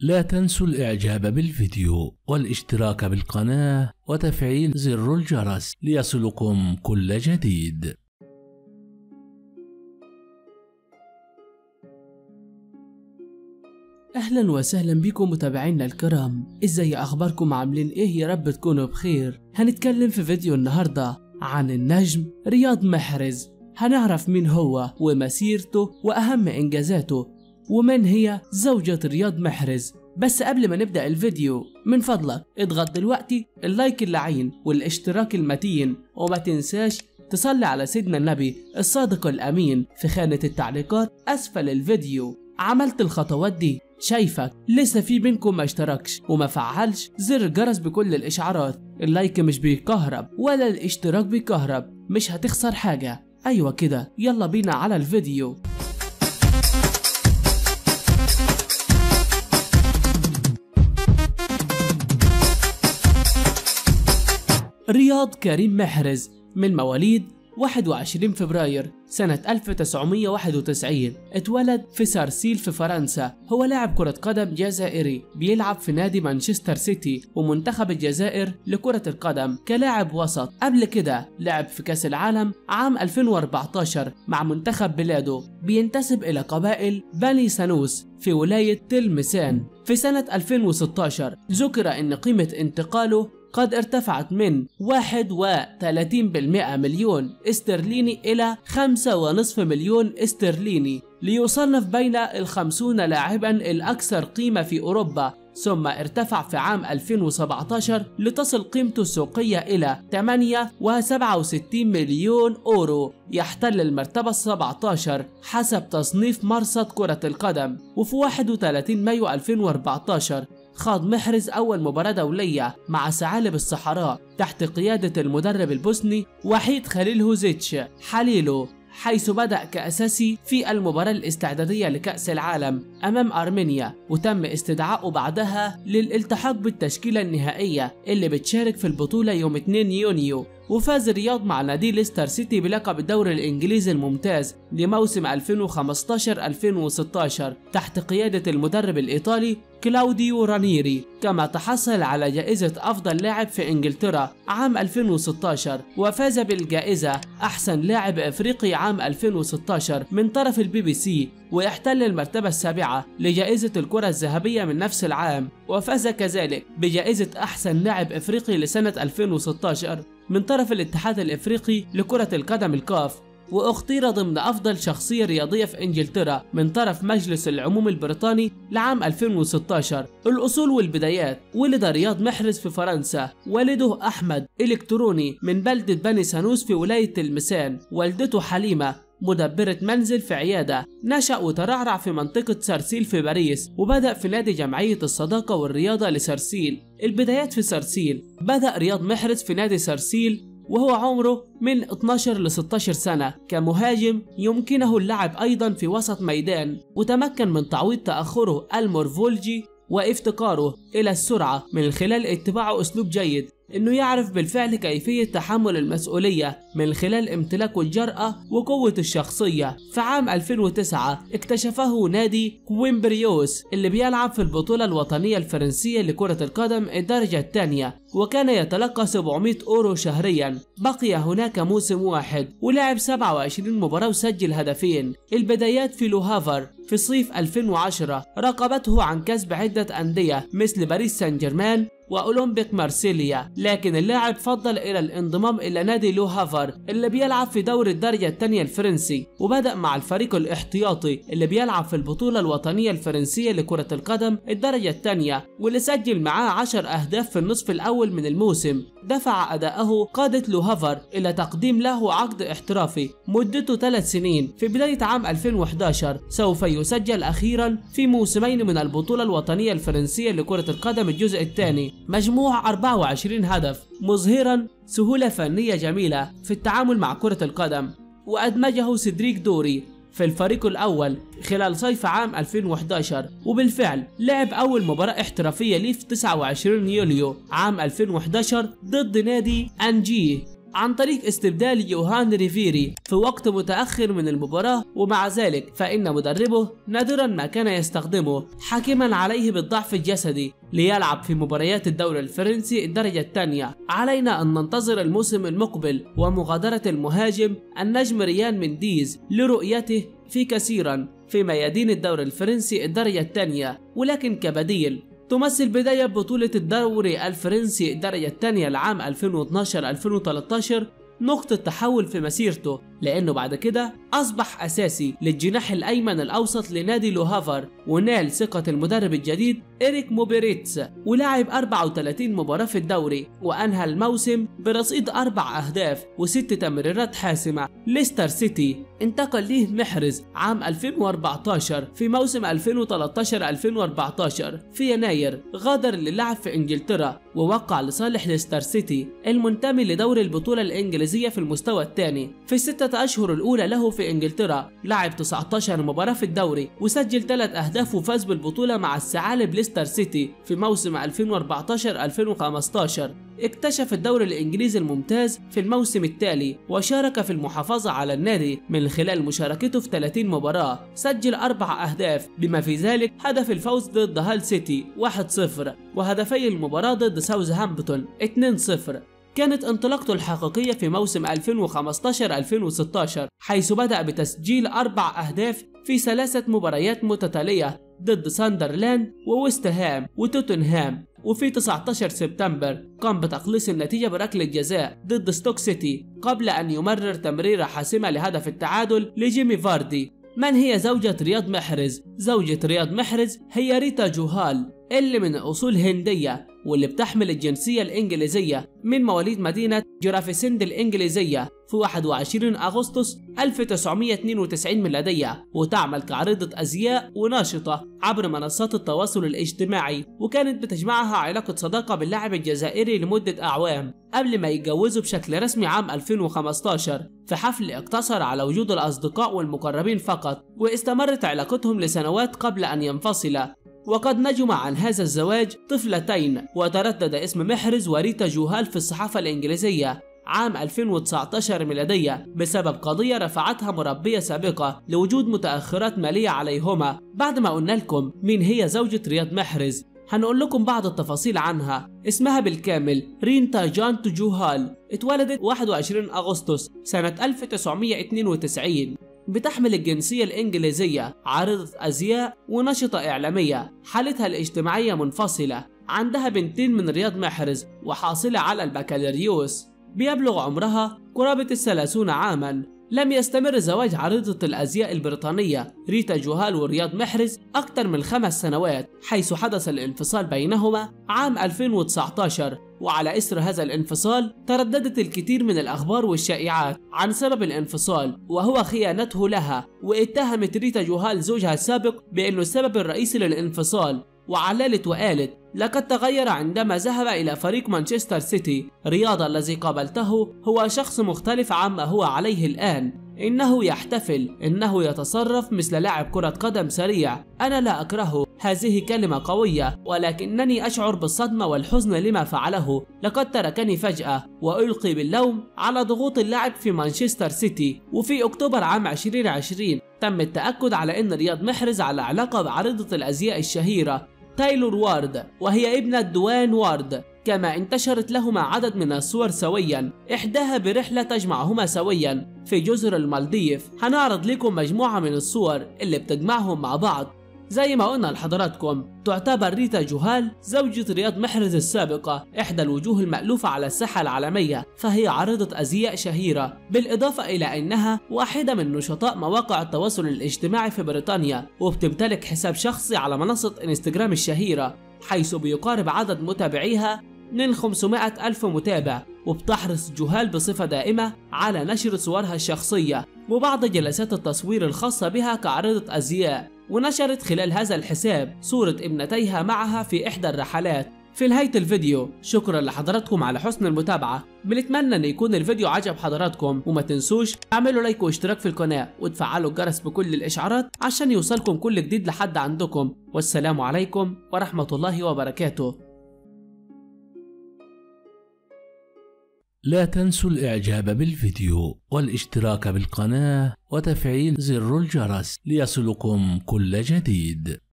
لا تنسوا الإعجاب بالفيديو والاشتراك بالقناة وتفعيل زر الجرس ليصلكم كل جديد. اهلا وسهلا بكم متابعينا الكرام، ازاي اخباركم؟ عاملين ايه؟ يا رب تكونوا بخير. هنتكلم في فيديو النهارده عن النجم رياض محرز. هنعرف مين هو ومسيرته واهم انجازاته ومن هي زوجة رياض محرز. بس قبل ما نبدأ الفيديو من فضلك اضغط دلوقتي اللايك اللعين والاشتراك المتين، وما تنساش تصلي على سيدنا النبي الصادق الأمين في خانة التعليقات أسفل الفيديو. عملت الخطوات دي، شايفك لسه في بينكم ما اشتركش وما فعلش زر الجرس بكل الإشعارات. اللايك مش بيكهرب ولا الاشتراك بيكهرب، مش هتخسر حاجة. أيوة كده، يلا بينا على الفيديو. رياض كريم محرز من مواليد 21 فبراير سنة 1991، اتولد في سارسيل في فرنسا. هو لاعب كرة قدم جزائري بيلعب في نادي مانشستر سيتي ومنتخب الجزائر لكرة القدم كلاعب وسط. قبل كده لعب في كأس العالم عام 2014 مع منتخب بلاده. بينتسب إلى قبائل بني سانوس في ولاية تلمسان. في سنة 2016 ذكر أن قيمة انتقاله قد ارتفعت من 31% مليون استرليني إلى 5.5 مليون استرليني، ليصنف بين ال50 لاعبا الأكثر قيمة في أوروبا. ثم ارتفع في عام 2017 لتصل قيمته السوقية إلى 8.67 مليون أورو، يحتل المرتبة 17 حسب تصنيف مرصد كرة القدم. وفي 31 مايو 2014 خاض محرز أول مباراة دولية مع ثعالب الصحراء تحت قيادة المدرب البوسني وحيد خليلهوزيتش حليلو، حيث بدأ كأساسي في المباراة الاستعدادية لكأس العالم أمام أرمينيا، وتم استدعائه بعدها للالتحاق بالتشكيلة النهائية اللي بتشارك في البطولة يوم 2 يونيو. وفاز رياض مع نادي ليستر سيتي بلقب الدوري الإنجليزي الممتاز لموسم 2015-2016 تحت قيادة المدرب الإيطالي كلاوديو رانيري. كما تحصل على جائزة أفضل لاعب في إنجلترا عام 2016، وفاز بالجائزة أحسن لاعب إفريقي عام 2016 من طرف BBC، ويحتل المرتبة السابعة لجائزة الكرة الذهبية من نفس العام. وفاز كذلك بجائزة أحسن لاعب إفريقي لسنة 2016 من طرف الاتحاد الإفريقي لكرة القدم الكاف، واختير ضمن أفضل شخصية رياضية في إنجلترا من طرف مجلس العموم البريطاني لعام 2016. الأصول والبدايات: ولد رياض محرز في فرنسا، والده أحمد إلكتروني من بلدة بني سانوس في ولاية تلمسان، والدته حليمة مدبرة منزل في عيادة. نشأ وترعرع في منطقة سارسيل في باريس، وبدأ في نادي جمعية الصداقة والرياضة لسارسيل. البدايات في سارسيل: بدأ رياض محرز في نادي سارسيل وهو عمره من 12 ل 16 سنة كمهاجم، يمكنه اللعب أيضا في وسط ميدان، وتمكن من تعويض تأخره المورفولوجي وافتقاره إلى السرعة من خلال اتباعه أسلوب جيد، إنه يعرف بالفعل كيفية تحمل المسؤولية من خلال امتلاكه الجرأة وقوة الشخصية. في عام 2009 اكتشفه نادي كويمبريوس اللي بيلعب في البطولة الوطنية الفرنسية لكرة القدم الدرجة الثانية، وكان يتلقى 700 أورو شهريا. بقي هناك موسم واحد ولعب 27 مباراة وسجل هدفين. البدايات في لوهافر: في صيف 2010 راقبته عن كسب عدة أندية مثل باريس سان جيرمان وأولمبيك مارسيليا، لكن اللاعب فضل إلى الانضمام إلى نادي لوهافر اللي بيلعب في دوري الدرجة الثانية الفرنسي، وبدأ مع الفريق الاحتياطي اللي بيلعب في البطولة الوطنية الفرنسية لكرة القدم الدرجة الثانية، واللي سجل معاه 10 أهداف في النصف الأول من الموسم. دفع أداءه قادة لوهافر إلى تقديم له عقد احترافي مدته 3 سنين. في بداية عام 2011 سوف يسجل أخيرا في موسمين من البطولة الوطنية الفرنسية لكرة القدم الجزء الثاني مجموع 24 هدف، مظهرا سهولة فنية جميلة في التعامل مع كرة القدم. وأدمجه سيدريك دوري في الفريق الأول خلال صيف عام 2011، وبالفعل لعب أول مباراة احترافية ليه في 29 يوليو عام 2011 ضد نادي أنجي عن طريق استبدال يوهان ريفيري في وقت متأخر من المباراة، ومع ذلك فإن مدربه نادرا ما كان يستخدمه، حاكما عليه بالضعف الجسدي ليلعب في مباريات الدوري الفرنسي الدرجة الثانية. علينا أن ننتظر الموسم المقبل ومغادرة المهاجم النجم ريان منديز لرؤيته في كثيرا في ميادين الدوري الفرنسي الدرجة الثانية، ولكن كبديل. تمثل بداية بطولة الدوري الفرنسي الدرجة الثانية العام 2012-2013 نقطة تحول في مسيرته، لأنه بعد كده أصبح أساسي للجناح الأيمن الأوسط لنادي لو هافر، ونال ثقة المدرب الجديد إريك موبيريتس، ولعب 34 مباراة في الدوري، وأنهى الموسم برصيد 4 أهداف و6 تمريرات حاسمة. ليستر سيتي انتقل ليه محرز عام 2014 في موسم 2013-2014. في يناير غادر للعب في إنجلترا ووقع لصالح ليستر سيتي المنتمي لدوري البطولة الإنجليزية في المستوى الثاني. في ال6 أشهر الأولى له في إنجلترا لعب 19 مباراة في الدوري وسجل 3 أهداف وفاز بالبطولة مع الثعالب ليستر سيتي في موسم 2014-2015. اكتشف الدوري الإنجليزي الممتاز في الموسم التالي وشارك في المحافظة على النادي من خلال مشاركته في 30 مباراة، سجل 4 أهداف بما في ذلك هدف الفوز ضد هال سيتي 1-0 وهدفي المباراة ضد ساوثهامبتون 2-0. كانت انطلاقته الحقيقية في موسم 2015-2016 حيث بدأ بتسجيل 4 أهداف في 3 مباريات متتالية ضد ساندرلاند وويست هام وتوتنهام. وفي 19 سبتمبر قام بتقليص النتيجة بركلة جزاء ضد ستوك سيتي قبل أن يمرر تمريرة حاسمة لهدف التعادل لجيمي فاردي. من هي زوجة رياض محرز؟ زوجة رياض محرز هي ريتا جوهال، اللي من أصول هندية واللي بتحمل الجنسية الإنجليزية، من مواليد مدينة جرافيسند الإنجليزية في 21 أغسطس 1992 ميلادية، وتعمل كعارضة أزياء وناشطة عبر منصات التواصل الاجتماعي، وكانت بتجمعها علاقة صداقة باللاعب الجزائري لمدة أعوام قبل ما يتجوزوا بشكل رسمي عام 2015 في حفل اقتصر على وجود الأصدقاء والمقربين فقط، واستمرت علاقتهم لسنوات قبل أن ينفصلا. وقد نجم عن هذا الزواج طفلتين، وتردد اسم محرز وريتا جوهال في الصحافة الإنجليزية عام 2019 ميلادية بسبب قضية رفعتها مربية سابقة لوجود متأخرات مالية عليهما. بعد ما قلنا لكم مين هي زوجة رياض محرز، هنقول لكم بعض التفاصيل عنها. اسمها بالكامل رينتا جانت جوهال، اتولدت 21 أغسطس سنة 1992. بتحمل الجنسية الإنجليزية، عارضة أزياء ونشطة إعلامية. حالتها الاجتماعية منفصلة. عندها بنتين من رياض محرز وحاصلة على البكالوريوس. بيبلغ عمرها قرابة 30 عاما. لم يستمر زواج عارضة الأزياء البريطانية ريتا جوهال ورياض محرز أكثر من 5 سنوات، حيث حدث الانفصال بينهما عام 2019. وعلى إثر هذا الانفصال ترددت الكثير من الأخبار والشائعات عن سبب الانفصال، وهو خيانته لها، واتهمت ريتا جوهال زوجها السابق بأنه السبب الرئيسي للانفصال، وعللت وقالت: لقد تغير عندما ذهب إلى فريق مانشستر سيتي. رياض الذي قابلته هو شخص مختلف عما هو عليه الآن. إنه يحتفل، إنه يتصرف مثل لاعب كرة قدم سريع. أنا لا أكرهه، هذه كلمة قوية، ولكنني أشعر بالصدمة والحزن لما فعله. لقد تركني فجأة، وألقي باللوم على ضغوط اللعب في مانشستر سيتي. وفي أكتوبر عام 2020 تم التأكد على أن رياض محرز على علاقة بعارضة الأزياء الشهيرة تايلور وارد، وهي ابنة دوان وارد. كما انتشرت لهما عدد من الصور سويا، إحداها برحلة تجمعهما سويا في جزر المالديف. هنعرض لكم مجموعة من الصور اللي بتجمعهم مع بعض. زي ما قلنا لحضراتكم، تعتبر ريتا جوهال زوجة رياض محرز السابقة إحدى الوجوه المألوفة على الساحة العالمية، فهي عارضة أزياء شهيرة، بالإضافة إلى أنها واحدة من نشطاء مواقع التواصل الاجتماعي في بريطانيا، وبتمتلك حساب شخصي على منصة انستجرام الشهيرة، حيث بيقارب عدد متابعيها من 500 ألف متابع. وبتحرص جوهال بصفة دائمة على نشر صورها الشخصية وبعض جلسات التصوير الخاصة بها كعارضة أزياء، ونشرت خلال هذا الحساب صورة ابنتيها معها في إحدى الرحلات. في نهاية الفيديو شكرا لحضراتكم على حسن المتابعة. بنتمنى ان يكون الفيديو عجب حضراتكم، وما تنسوش تعملوا لايك واشتراك في القناة وتفعلوا الجرس بكل الإشعارات عشان يوصلكم كل جديد لحد عندكم. والسلام عليكم ورحمة الله وبركاته. لا تنسوا الإعجاب بالفيديو والاشتراك بالقناة وتفعيل زر الجرس ليصلكم كل جديد.